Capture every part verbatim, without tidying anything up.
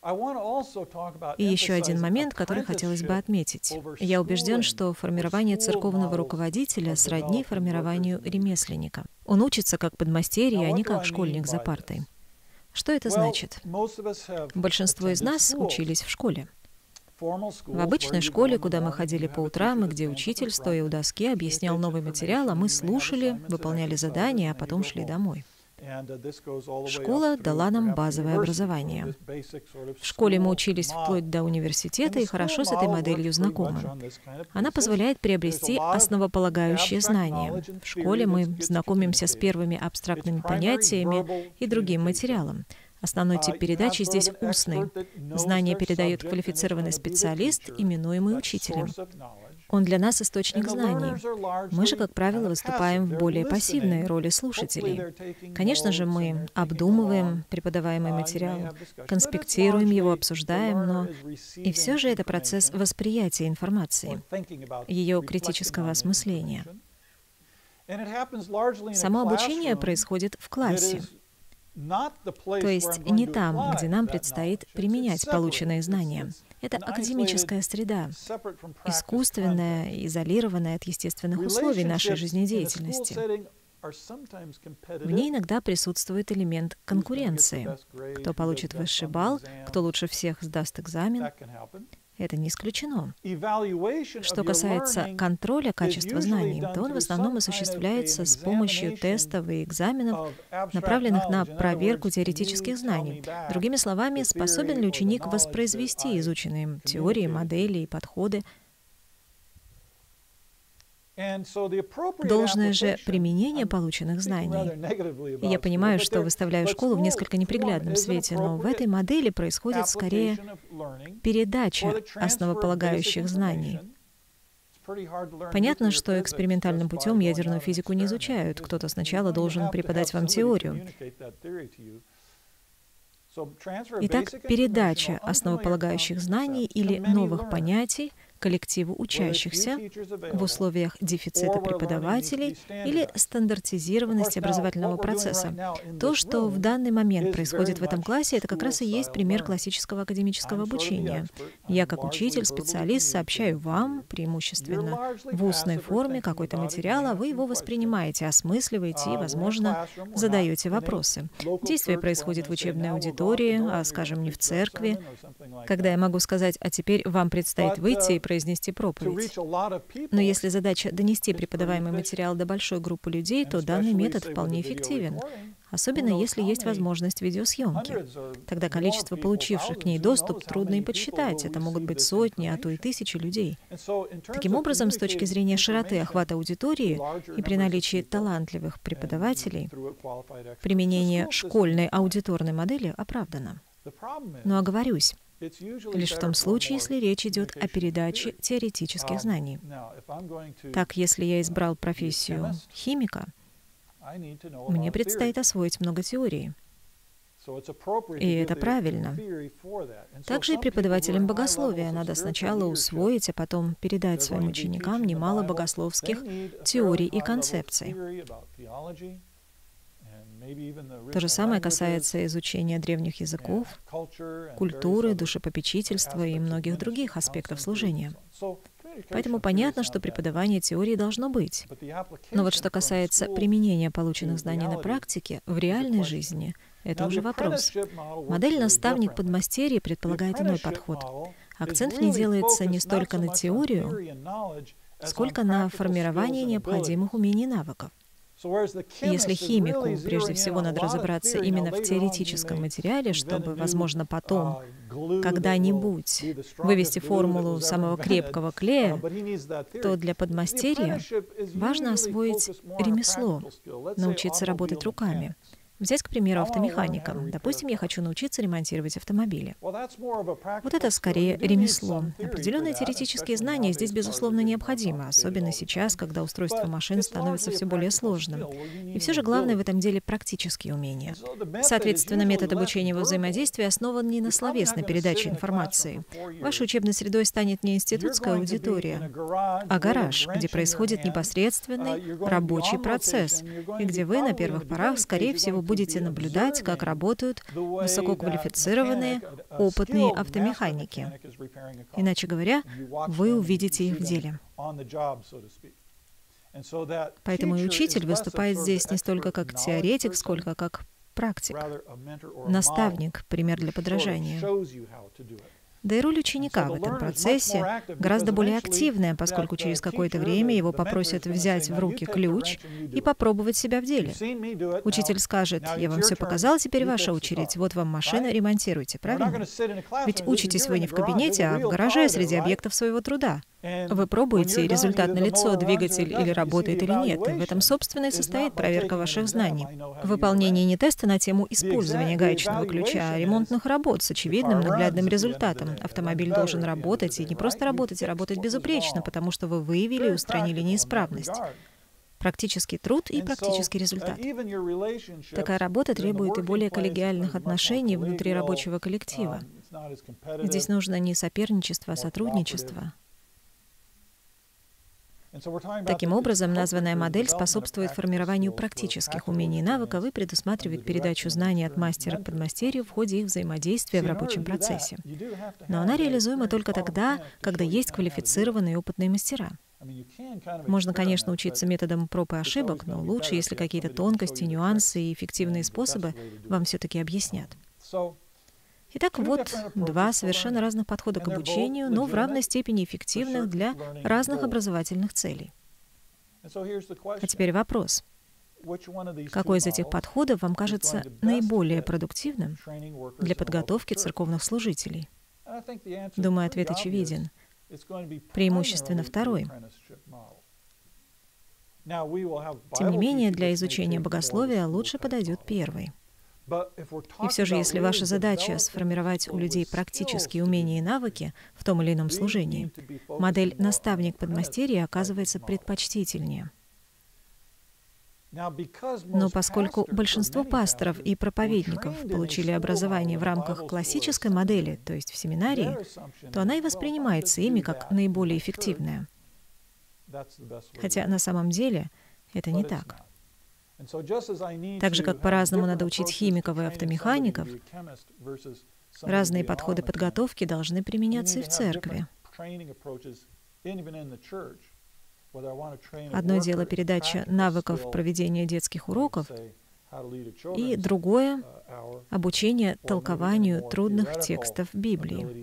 И еще один момент, который хотелось бы отметить. Я убежден, что формирование церковного руководителя сродни формированию ремесленника. Он учится как подмастерье, а не как школьник за партой. Что это значит? Большинство из нас учились в школе. В обычной школе, куда мы ходили по утрам, и где учитель, стоя у доски, объяснял новый материал, а мы слушали, выполняли задания, а потом шли домой. Школа дала нам базовое образование. В школе мы учились вплоть до университета и хорошо с этой моделью знакомы. Она позволяет приобрести основополагающие знания. В школе мы знакомимся с первыми абстрактными понятиями и другим материалом. Основной тип передачи здесь устный. Знания передает квалифицированный специалист, именуемый учителем. Он для нас источник знаний. Мы же, как правило, выступаем в более пассивной роли слушателей. Конечно же, мы обдумываем преподаваемый материал, конспектируем его, обсуждаем, но и все же это процесс восприятия информации, ее критического осмысления. Само обучение происходит в классе. То есть не там, где нам предстоит применять полученные знания. Это академическая среда, искусственная, изолированная от естественных условий нашей жизнедеятельности. В ней иногда присутствует элемент конкуренции. Кто получит высший балл, кто лучше всех сдаст экзамен. Это не исключено. Что касается контроля качества знаний, то он в основном осуществляется с помощью тестов и экзаменов, направленных на проверку теоретических знаний. Другими словами, способен ли ученик воспроизвести изученные им теории, модели и подходы. Должное же применение полученных знаний. И я понимаю, что выставляю школу в несколько неприглядном свете, но в этой модели происходит скорее передача основополагающих знаний. Понятно, что экспериментальным путем ядерную физику не изучают. Кто-то сначала должен преподать вам теорию. Итак, передача основополагающих знаний или новых понятий коллективу учащихся в условиях дефицита преподавателей или стандартизированности образовательного процесса. То, что в данный момент происходит в этом классе, это как раз и есть пример классического академического обучения. Я, как учитель, специалист, сообщаю вам, преимущественно в устной форме, какой-то материал, а вы его воспринимаете, осмысливаете и, возможно, задаете вопросы. Действие происходит в учебной аудитории, а, скажем, не в церкви, когда я могу сказать, а теперь вам предстоит выйти и произнести проповедь. Но если задача донести преподаваемый материал до большой группы людей, то данный метод вполне эффективен, особенно если есть возможность видеосъемки. Тогда количество получивших к ней доступ трудно и подсчитать. Это могут быть сотни, а то и тысячи людей. Таким образом, с точки зрения широты охвата аудитории и при наличии талантливых преподавателей, применение школьной аудиторной модели оправдано. Но оговорюсь, лишь в том случае, если речь идет о передаче теоретических знаний. Так, если я избрал профессию химика, мне предстоит освоить много теории. И это правильно. Также и преподавателям богословия надо сначала усвоить, а потом передать своим ученикам немало богословских теорий и концепций. То же самое касается изучения древних языков, культуры, душепопечительства и многих других аспектов служения. Поэтому понятно, что преподавание теории должно быть. Но вот что касается применения полученных знаний на практике, в реальной жизни, это уже вопрос. Модель наставник-подмастерье предполагает иной подход. Акцент в ней делается не столько на теорию, сколько на формирование необходимых умений и навыков. Если химику, прежде всего, надо разобраться именно в теоретическом материале, чтобы, возможно, потом, когда-нибудь, вывести формулу самого крепкого клея, то для подмастерья важно освоить ремесло, научиться работать руками. Взять, к примеру, автомеханика. Допустим, я хочу научиться ремонтировать автомобили. Вот это скорее ремесло. Определенные теоретические знания здесь, безусловно, необходимы, особенно сейчас, когда устройство машин становится все более сложным. И все же главное в этом деле практические умения. Соответственно, метод обучения во взаимодействии основан не на словесной передаче информации. Вашей учебной средой станет не институтская аудитория, а гараж, где происходит непосредственный рабочий процесс, и где вы на первых порах, скорее всего, будете наблюдать, как работают высококвалифицированные, опытные автомеханики. Иначе говоря, вы увидите их в деле. Поэтому и учитель выступает здесь не столько как теоретик, сколько как практик, наставник, пример для подражания. Да и роль ученика в этом процессе гораздо более активная, поскольку через какое-то время его попросят взять в руки ключ и попробовать себя в деле. Учитель скажет: «Я вам все показал, теперь ваша очередь. Вот вам машина, ремонтируйте», правильно? Ведь учитесь вы не в кабинете, а в гараже среди объектов своего труда. Вы пробуете, результат налицо, двигатель или работает или нет. И в этом, собственно, и состоит проверка ваших знаний. Выполнение не теста на тему использования гаечного ключа, а ремонтных работ с очевидным наглядным результатом. Автомобиль должен работать, и не просто работать, а работать безупречно, потому что вы выявили и устранили неисправность. Практический труд и практический результат. Такая работа требует и более коллегиальных отношений внутри рабочего коллектива. Здесь нужно не соперничество, а сотрудничество. Таким образом, названная модель способствует формированию практических умений и навыков и предусматривает передачу знаний от мастера к подмастерью в ходе их взаимодействия в рабочем процессе. Но она реализуема только тогда, когда есть квалифицированные и опытные мастера. Можно, конечно, учиться методом проб и ошибок, но лучше, если какие-то тонкости, нюансы и эффективные способы вам все-таки объяснят. Итак, вот два совершенно разных подхода к обучению, но в равной степени эффективных для разных образовательных целей. А теперь вопрос. Какой из этих подходов вам кажется наиболее продуктивным для подготовки церковных служителей? Думаю, ответ очевиден. Преимущественно второй. Тем не менее, для изучения богословия лучше подойдет первый. И все же, если ваша задача — сформировать у людей практические умения и навыки в том или ином служении, модель «наставник-подмастерье» оказывается предпочтительнее. Но поскольку большинство пасторов и проповедников получили образование в рамках классической модели, то есть в семинарии, то она и воспринимается ими как наиболее эффективная. Хотя на самом деле это не так. Так же, как по-разному надо учить химиков и автомехаников, разные подходы подготовки должны применяться и в церкви. Одно дело — передача навыков проведения детских уроков, и другое — обучение толкованию трудных текстов Библии.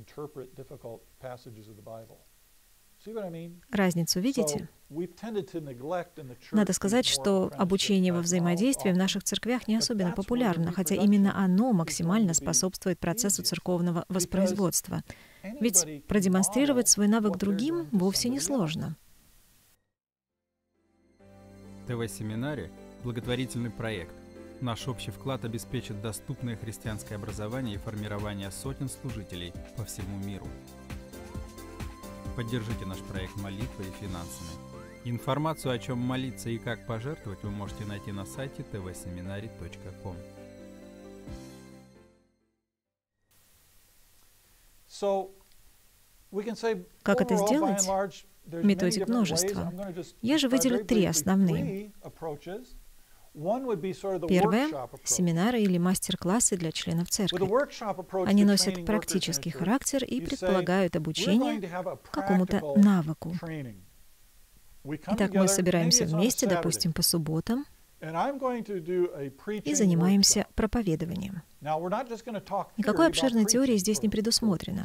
Разницу видите? Надо сказать, что обучение во взаимодействии в наших церквях не особенно популярно, хотя именно оно максимально способствует процессу церковного воспроизводства. Ведь продемонстрировать свой навык другим вовсе не сложно. ТВ-семинари – благотворительный проект. Наш общий вклад обеспечит доступное христианское образование и формирование сотен служителей по всему миру. Поддержите наш проект молитвой и финансами. Информацию, о чем молиться и как пожертвовать, вы можете найти на сайте тэ вэ семинари точка ком. Как это сделать? Методик множества. Я же выделю три основные. Первое — семинары или мастер-классы для членов церкви. Они носят практический характер и предполагают обучение какому-то навыку. Итак, мы собираемся вместе, допустим, по субботам, и занимаемся проповедованием. Никакой обширной теории здесь не предусмотрено.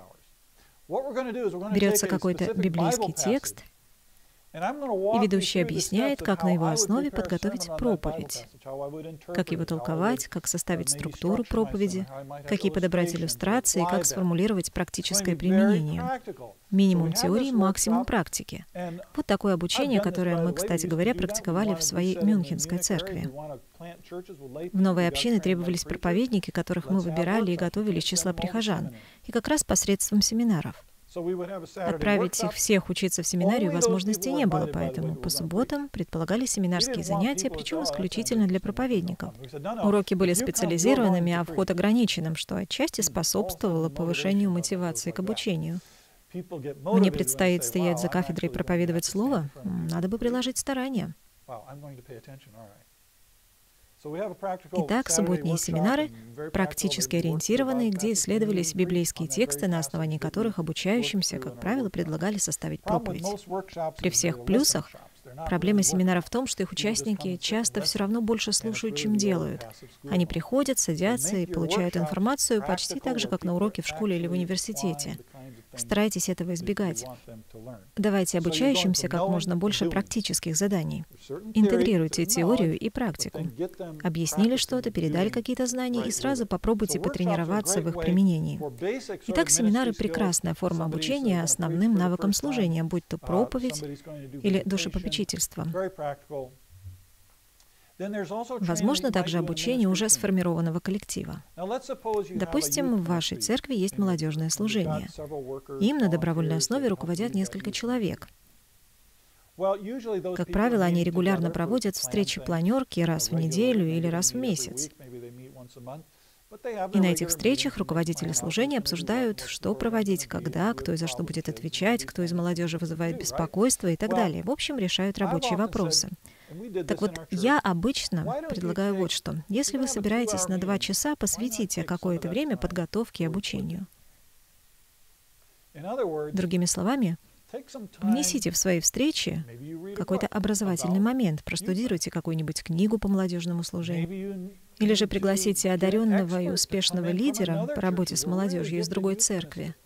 Берется какой-то библейский текст, и ведущий объясняет, как на его основе подготовить проповедь, как его толковать, как составить структуру проповеди, какие подобрать иллюстрации, как сформулировать практическое применение. Минимум теории, максимум практики. Вот такое обучение, которое мы, кстати говоря, практиковали в своей Мюнхенской церкви. В новой общине требовались проповедники, которых мы выбирали и готовили из числа прихожан, и как раз посредством семинаров. Отправить их всех учиться в семинарию возможности не было, поэтому по субботам предполагались семинарские занятия, причем исключительно для проповедников. Уроки были специализированными, а вход ограниченным, что отчасти способствовало повышению мотивации к обучению. Мне предстоит стоять за кафедрой и проповедовать слово, надо бы приложить старания. Итак, субботние семинары практически ориентированные, где исследовались библейские тексты, на основании которых обучающимся, как правило, предлагали составить проповедь. При всех плюсах проблема семинара в том, что их участники часто все равно больше слушают, чем делают. Они приходят, садятся и получают информацию почти так же, как на уроке в школе или в университете. Старайтесь этого избегать. Давайте обучающимся как можно больше практических заданий. Интегрируйте теорию и практику. Объяснили что-то, передали какие-то знания и сразу попробуйте потренироваться в их применении. Итак, семинары — прекрасная форма обучения основным навыкам служения, будь то проповедь или душепопечительство. Возможно также обучение уже сформированного коллектива. Допустим, в вашей церкви есть молодежное служение. Им на добровольной основе руководят несколько человек. Как правило, они регулярно проводят встречи-планерки раз в неделю или раз в месяц. И на этих встречах руководители служения обсуждают, что проводить, когда, кто и за что будет отвечать, кто из молодежи вызывает беспокойство и так далее. В общем, решают рабочие вопросы. Так вот, я обычно предлагаю вот что. Если вы собираетесь на два часа, посвятите какое-то время подготовке и обучению. Другими словами, внесите в свои встречи какой-то образовательный момент, простудируйте какую-нибудь книгу по молодежному служению, или же пригласите одаренного и успешного лидера по работе с молодежью из другой церкви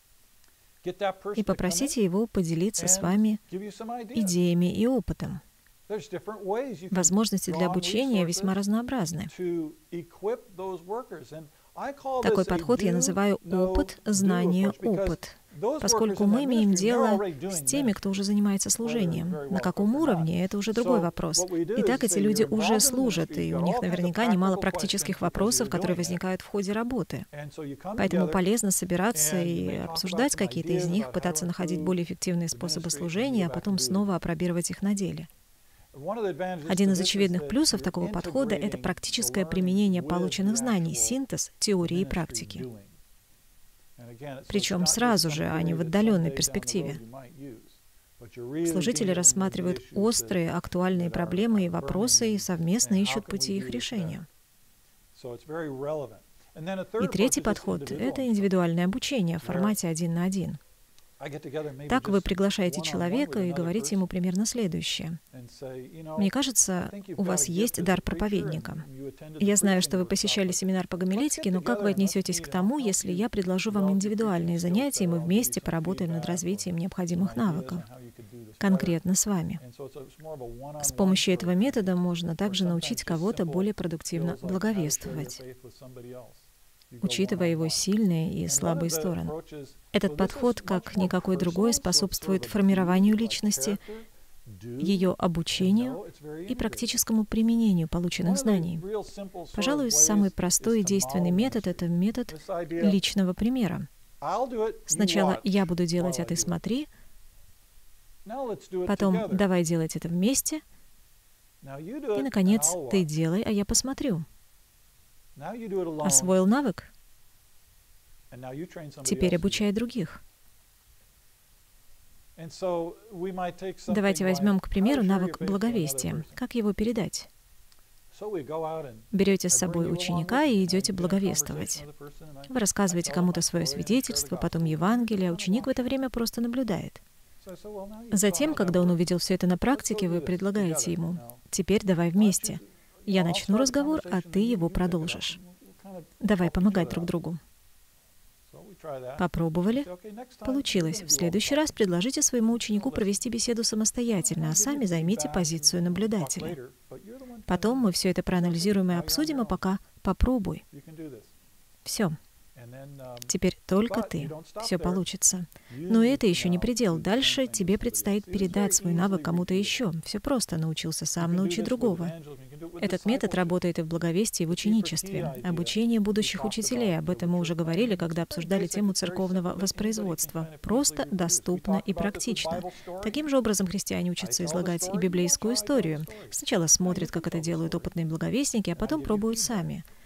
и попросите его поделиться с вами идеями и опытом. Возможности для обучения весьма разнообразны. Такой подход я называю «опыт, знание, опыт», поскольку мы имеем дело с теми, кто уже занимается служением. На каком уровне — это уже другой вопрос. Итак, эти люди уже служат, и у них наверняка немало практических вопросов, которые возникают в ходе работы. Поэтому полезно собираться и обсуждать какие-то из них, пытаться находить более эффективные способы служения, а потом снова опробировать их на деле. Один из очевидных плюсов такого подхода — это практическое применение полученных знаний, синтез теории и практики. Причем сразу же, а не в отдаленной перспективе. Служители рассматривают острые, актуальные проблемы и вопросы и совместно ищут пути их решения. И третий подход — это индивидуальное обучение в формате один на один. Так вы приглашаете человека и говорите ему примерно следующее. «Мне кажется, у вас есть дар проповедника. Я знаю, что вы посещали семинар по гомилетике, но как вы отнесетесь к тому, если я предложу вам индивидуальные занятия, и мы вместе поработаем над развитием необходимых навыков, конкретно с вами?» С помощью этого метода можно также научить кого-то более продуктивно благовествовать, учитывая его сильные и слабые стороны. Этот подход, как никакой другой, способствует формированию личности, ее обучению и практическому применению полученных знаний. Пожалуй, самый простой и действенный метод — это метод личного примера. Сначала я буду делать, а ты смотри, потом давай делать это вместе, и, наконец, ты делай, а я посмотрю. Освоил навык? Теперь обучай других. Давайте возьмем, к примеру, навык благовестия. Как его передать? Берете с собой ученика и идете благовествовать. Вы рассказываете кому-то свое свидетельство, потом Евангелие, а ученик в это время просто наблюдает. Затем, когда он увидел все это на практике, вы предлагаете ему: «Теперь давай вместе. Я начну разговор, а ты его продолжишь. Давай помогать друг другу». Попробовали? Получилось. В следующий раз предложите своему ученику провести беседу самостоятельно, а сами займите позицию наблюдателя. Потом мы все это проанализируем и обсудим, а пока попробуй. Все. Теперь только ты. Все получится. Но это еще не предел. Дальше тебе предстоит передать свой навык кому-то еще. Все просто. Научился сам, научи другого. Этот метод работает и в благовестии, и в ученичестве. Обучение будущих учителей. Об этом мы уже говорили, когда обсуждали тему церковного воспроизводства. Просто, доступно и практично. Таким же образом христиане учатся излагать и библейскую историю. Сначала смотрят, как это делают опытные благовестники, а потом пробуют сами.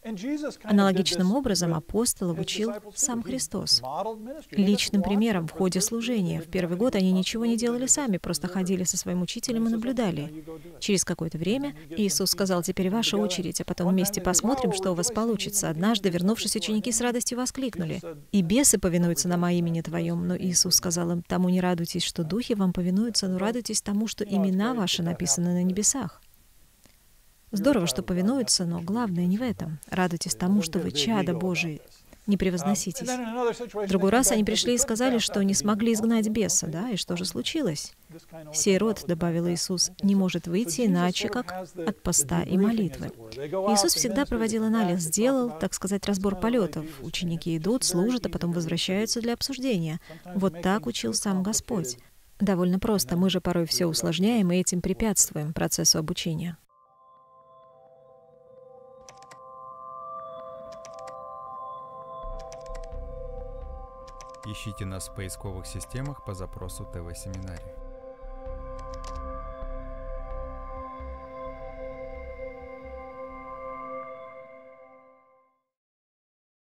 Аналогичным образом апостолов учил сам Христос. Личным примером в ходе служения. В первый год они ничего не делали сами, просто ходили со своим учителем и наблюдали. Через какое-то время Иисус сказал: «Теперь ваша очередь, а потом вместе посмотрим, что у вас получится». Однажды, вернувшись, ученики с радостью воскликнули: «И бесы повинуются нам о имени Твоем». Но Иисус сказал им: «Тому не радуйтесь, что духи вам повинуются, но радуйтесь тому, что имена ваши написаны на небесах». Здорово, что повинуются, но главное не в этом. Радуйтесь тому, что вы чада Божии. Не превозноситесь. В другой раз они пришли и сказали, что не смогли изгнать беса, да, и что же случилось? «Сей род, — добавил Иисус, — не может выйти иначе, как от поста и молитвы». Иисус всегда проводил анализ, сделал, так сказать, разбор полетов. Ученики идут, служат, а потом возвращаются для обсуждения. Вот так учил сам Господь. Довольно просто, мы же порой все усложняем и этим препятствуем процессу обучения. Ищите нас в поисковых системах по запросу ТВ-семинарий.